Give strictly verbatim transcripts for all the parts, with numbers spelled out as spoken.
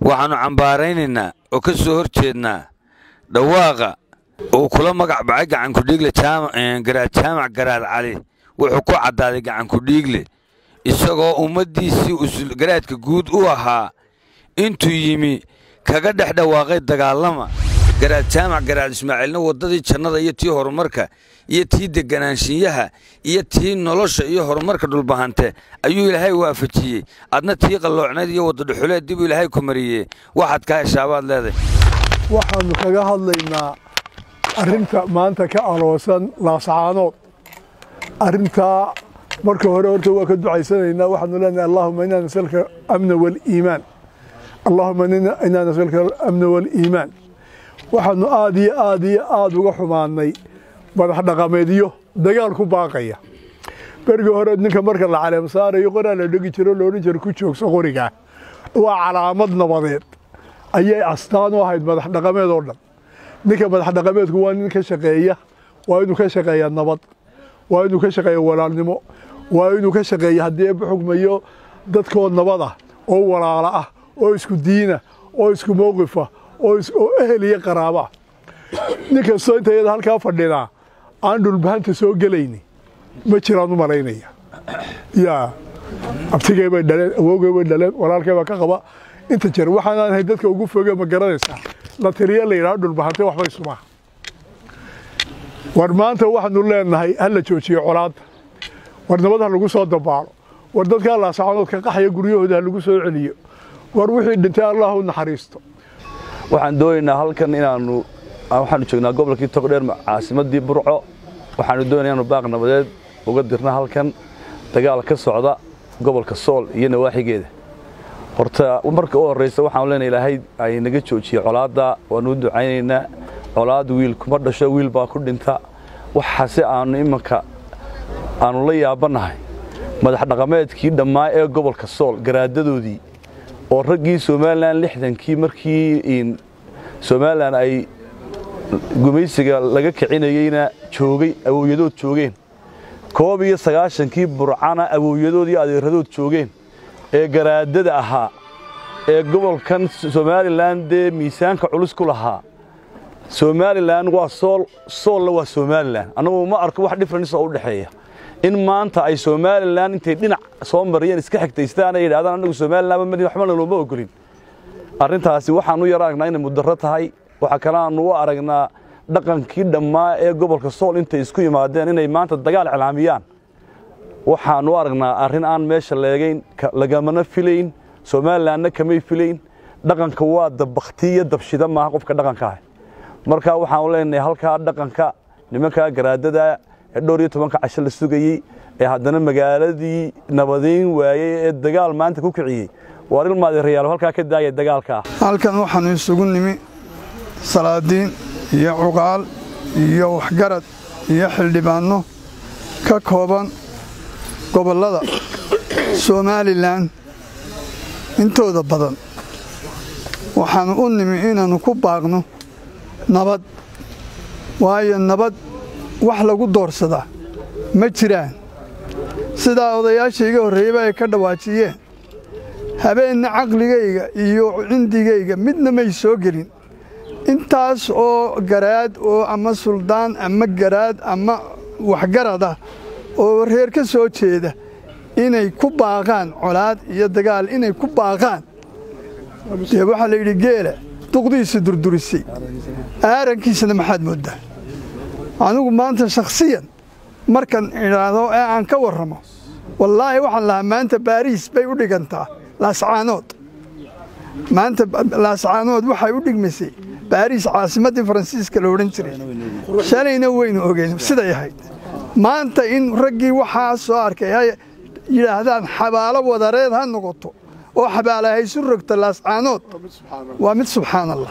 waxaanu cambaaraynaynaa oo ka soo horjeednaa dhawaaqa oo kula magac bacay gacan ku dhiigle garaad jaamac garaad cali wuxuu ku caddaaday gacan ku dhiigle isagoo ummadiisii garaadka guud u ahaa intuu yimi kaga dhex dhawaaqay dagaalama garaad jaamac garaad ismaaciilna waddadii jannada iyo tii horumarka iyo tii deganaanshiyaha iyo tii nolosha iyo horumarka dhulbahante ayuu ilaahay waafajiyey adna tii qalloocnayd iyo wadda dhuxuleed dib ilaahay ku mariyey waxaad ka heshaabaad leedahay waxaanu kaga hadlaynaa arrinta maanta ka aloosan laascaanood arrintaa marka hore horta waa ka ducaysanaynaa waxaanu leenahay allahuma inaa nasalka amna waliimaan allahuma inaa nasalka amna waliimaan waxaanu aad iyo aad iyo aad uga xumaanay madax dhaqameedyo dagaal ku baaqaya berigii hore ninka marka la caleem saarayo qoraa la dhegi jiro loodhan jiro ku joogso qorigaa waa calaamad nabadeed ayay astaan u ahayd madax dhaqameed oo dhan ninka madax dhaqameedku waa nin ka shaqeeya waa inuu ka shaqeeyaa nabad waa inuu ka shaqeeya walaalnimo waa inuu ka shaqeeya haddii eebba xugmayo dadkoo nabad ah oo walaalo ah oo isku diina oo isku mowqifa oo ehel iyo qaraaba ah nin kastoo inta iyada halkaa fadhinaa aan dhulbahanta soo gelayni ma jiraan u malaynaya yaa abtigay bay dhaleen awoogay bay dhaleen walaalkay baa ka qaba inta jeer waxaanaan ahay dadka ugu foge ma garanaysaa la tiriya la yidhaha dhulbahante waxba isumaa war maanta waxaanu leenahay ha la joojiyo colaadda war nabad ha lagu soo dabaalo war dadkaa laascaanood ka qaxaya guryahooda ha lagu soo celiyo war wixii dhintay allah u naxariisto waxaan doonaynaa halkan inaanu waxaanu joognaa gobolkii togdheer caasimadii burco waxaanu doonaynaa inaanu baaq nabadeed uga dirna halkan dagaal ka socda gobolka sool iyo nawaaxigeeda horta marka u horeysa waxaan leenahay ilaahay ay naga joojiyo colaadda waanu ducaynaynaa colaad wiil kuma dhasho wiil baa ku dhinta waxaase aanu imanka aanu la yaabanahay madax dhaqameedkii dhammaa ee gobolka sool garaadadoodii oo raggii Soomaaliland lixdankii markii Soomaaliland ay gumaysiga laga kicinayayna joogay awooyadood joogeen koob iyo sagaashankii burcana awooyadoodii adeeradood joogeen ee garaadada ahaa ee gobolkan Soomaaliland ee miisaanka culus ku lahaa Soomaaliland waa sool sool waa Soomaaliland anagu ma arko wax difference oo u dhaxeeya in maanta ay Soomaaliland intay dhinac soo mariyeen iska xigtaystaan ay yiraahdaan anagu Soomaaliland ma waxba looma ogolin arrintaasi waxaan u yaragnaa in mudarro tahay waxa kale aan u aragnaa dhaqankii dhammaa ee gobolka sool intay isku yimaadeen inay maanta dagaal cilaamiyaan waxaan u aragnaa arrin aan meesha leegayn lagamana filayn Soomaalilandna kamay filayn dhaqanka waa dabaqtiyo dabshida ma qofka dhaqanka ah marka waxaan u leenahay halka dhaqanka nimanka garaadada dhowr iyo toban casho la sugayay ee haddana magaaladii nabadeyn waayay ee dagaal maanta ku kiciyay war ilmaad reeyal halka ka daayay dagaalka halkan waxaan isugu nimi salaadiin iyo cuqaal iyo waxgarad iyo xildhibaano ka kooban gobolada Soomaaliland intooda badan waxaan u nimi inaanu ku baaqno nabad waayo nabad wax lagu doorsada ma jiraan sida odayaashayga horeeyay ay ka dhawaajiyeen habeenna aqligayga iyo cindigayga midna may soo gelin intaas oo garaad oo ama suldaan ama garaad ama waxgarada oo reer ka soo jeeda inay ku baaqaan colaad iyo dagaal inay ku baaqaan ee waxa la yiri geela duqdiisa durdurisay aarankiisana maxaad moodaa anigu maanta shakhsiyan markan iraado ee aan ka warramo wallaahi waxaan lahaa maanta Paris bay u dhigantaa laascaanood maanta laascaanood waxay u dhigmisay Paris caasimadda Faransiiska la oran jiray shalayna weynu ogeyn sida yahay maanta in raggii waxa soo arkay ay yiraahdaan xabaalo wadareed ha noqoto oo xabaalahay isu rogta laascaanood waa mid subxaanallah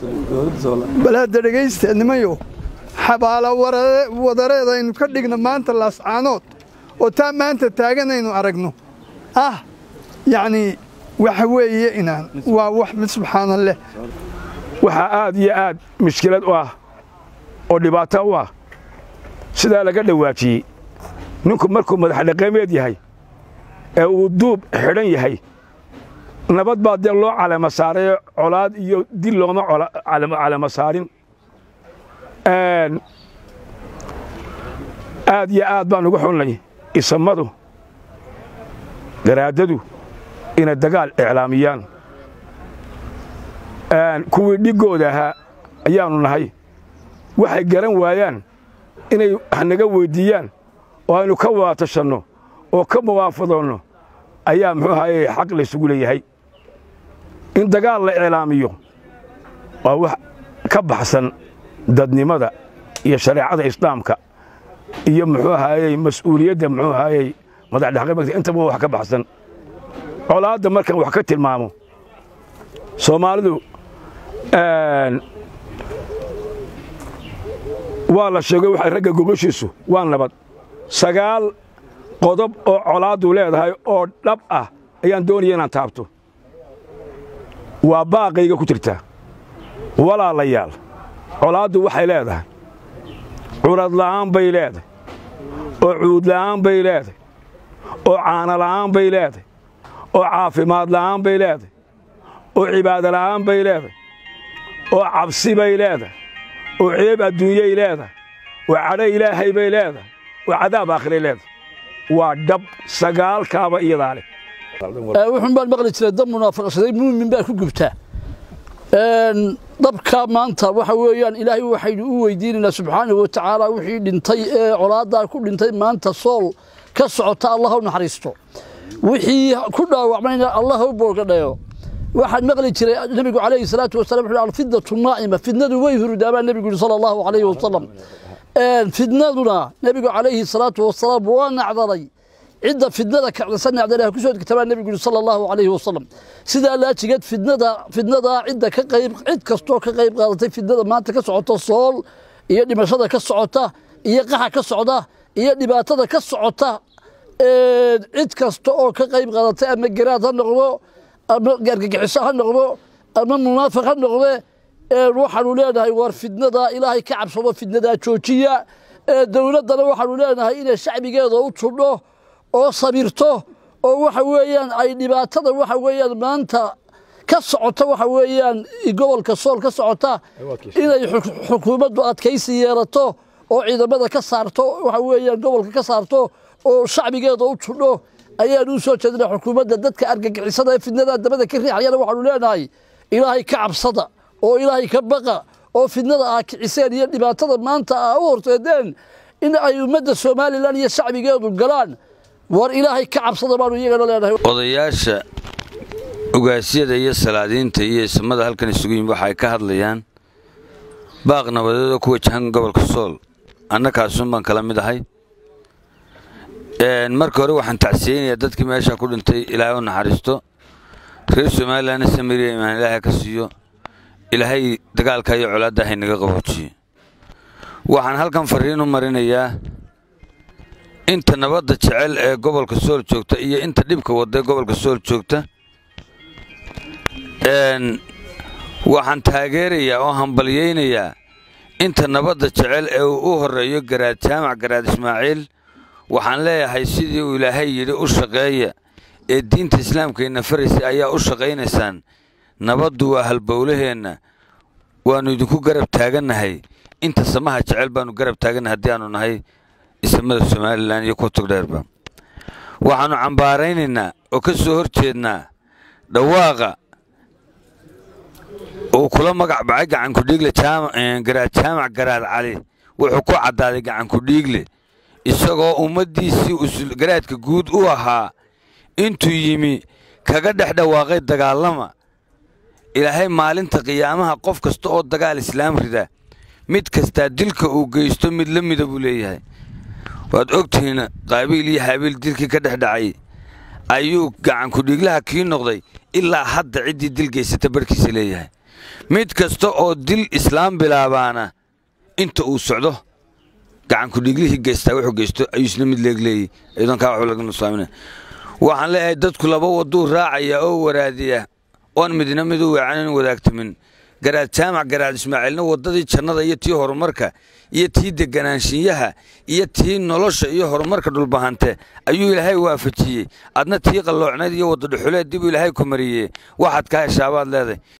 balada dhageysta nimayo xabaalo wadareed aynu ka dhigna maanta laascaanood oo taa maanta taaganaynu aragno ah yani waxa weeye inaan waa wax mid subxaanallah waxa aad iyo aad mushkilad u ah oo dhibaato u ah sida laga dhawaajiyay ninku markuu madax dhaqameed yahay ee uu duub xidhan yahay nabad baa dee loo calama saaray colaad iyo dil looma calama saarin aad iyo aad baan ugu xunnay isamadu garaadadu inay dagaal iclaamiyaan kuwii dhigooda ahaa ayaannu nahay waxay garan waayaan inay naga weyddiiyaan oo aynu ka waatashanno oo ka muwaafadoonno ayaa muxuu ahaye xaq laysugu leeyahay in dagaal la iclaamiyo waa wax ka baxsan dadnimada iyo shareecada islaamka iyo muxuu ahaye mas'uuliyadda muxuu ahaye madaxdhaqameedka intaba wax ka baxsan colaadda markaan wax ka tilmaamo Soomaalidu waa la sheegay waxay ragga gogoshiisu waa nabad sagaal qodob oo colaadu leedahay oo dhab ah ayaan doonaya inaan taabto waa baaqayga ku jirta walaalayaal colaadu waxay leedahay curad la'aan bay leedahay oo cuud la'aan bay leedahay oo caana la'aan bay leedahay oo caafimaad la'aan bay leedahay oo cibaado la'aan bay leedahay oo cabsi bay leedahay oo ceeb adduunyay leedahay oo cadho ilaahay bay leedahay oo cadaab aakhiray leedahay waa dhab sagaalkaaba iyadaa leh wuxuun baan maqli jiray dab munaafaqsaday muumin baa ku gubtaa dabka maanta waxa weeyaan ilaahay waxaynu u weydiinaynaa subxaanahu wa tacaala wixii dhintay ee colaadaa ku dhintay maanta sool ka socota allah u naxariisto wixii ku dhaawacmayna allah u boogadhayo waxaan maqli jiray nabigu calayhi salaatu wasalaam wuxuu alfidatu naa'ima fidnadu way hurdaabaa nabigu sallallahu alayhi wasallam fidnaduna nabigu calayhi salaatu wasalaam waa nacdaray cidda fidnada kacdasa nacdaraha ku soo degtabaa nabigu sallallahu alayhi wasallam sidaa laajigeed fidnada fidnada cidda ka qayb cid kastoo ka qayb qaadatay fidnada maanta ka socota sool iyo dhimashada ka socota iyo qaxa ka socda iyo dhibaatada ka socota cid kasta oo ka qayb qaadatay ama garaad ha noqdo ama gargagixiso ha noqdo ama munaafiq ha noqde waxaanu leenahay war fidnada ilaahay ka cabsado fidnada joojiya dawladdana waxaanu leenahay inay shacbigeeda u tudho oo sabirto oo waxa weeyaan ay dhibaatada waxa weeyaan maanta ka socota waxa weeyaan gobolka sool ka socota inay xukuumaddu adkaysi yeelato oo ciidamada ka saarto waxa weeyaan gobolka ka saarto oo shacbigeeda u tudho ayaan u soo jeedinaa xukuumadda dadka argagixisada ee fidnada dabada ka riixayana waxaanu leenahay ilaahay ka cabsada oo ilaahay ka baqa oo fidnada aa kiciseen iyo dhibaatada maanta aa u horteedeen in ay ummadda somalilan iyo shacbigeedu galaan war ilaahay ka cabsada baanu iyagana leenahay odayaasha ugaasyada iyo salaadiinta iyo ismada halkan isugu yimid waxay ka hadlayaan baaq nabadeed oo ku wajahan gobolka sool annakaasun baan kala mid ahay marka hore waxaan tacsiyeynayaa dadkii meesha ku dhintay ilaahay u naxariisto reer somalilandna samiriya imaan ilaahay ka siiyo ilaahay dagaalka iyo colaadda hay naga qaboojiyo waxaan halkan fariin u marinayaa inta nabadda jecel ee gobolka sool joogta iyo inta dhibka wada ee gobolka sool joogta waxaan taageerayaa oo hambalyaynayaa inta nabadda jecel ee uu u horreeyo garaad jaamac garaad ismaaciil waxaan leeyahay sidii uu ilaahay yidhi u shaqeeya ee diinta islaamkeenna faraysay ayaa u shaqaynaysaan nabaddu waa halbowlaheenna waannu idinku garab taagannahay inta samaha jecel baannu garab taagannahay haddii aannu nahay isamada somalilan iyo kuwa togdheerba waxaannu cambaaraynaynaa oo ka soo hor jeednaa dhawaaqa uu kula magac bacay gacankudhiigle garaad jaamac garaad cali wuxuu ku caddaaday gacankudhiigle isagoo ummaddiisii garaadka guud u ahaa intuu yimi kaga dhex dhawaaqay dagaalama ilaahay maalinta qiyaamaha qof kasta oo dagaal islaam rida mid kastaa dilka uu geysto mid la mida buu leeyahay waad ogtihiin qaabiil iyo haabiil dilkii ka dhex dhacay ayuu gacankudhiiglaha kii noqday ilaa hadda ciddii dil geysata barkiisa leeyahay mid kasta oo dil islaam bilaabaana inta uu socdo gacankudhiiglihii geystaa wuxuu geysto ayuu isna mid leegleeyey iyadoon kaa waxu laga nusaaminay waxaan leeyahay dadku laba waduu raacaya oo waraadiya oon midna mid u weecanan wadaagtamin garaad jaamac garaad ismaaciilna waddadii jannada iyo tii horumarka iyo tii deganaanshiyaha iyo tii nolosha iyo horumarka dhulbahante ayuu ilaahay waafajiyey adna tii qalloocnayd iyo wadda dhuxuleed dib ilaahay ku mariyey waxaad ka heshaabaad leedahay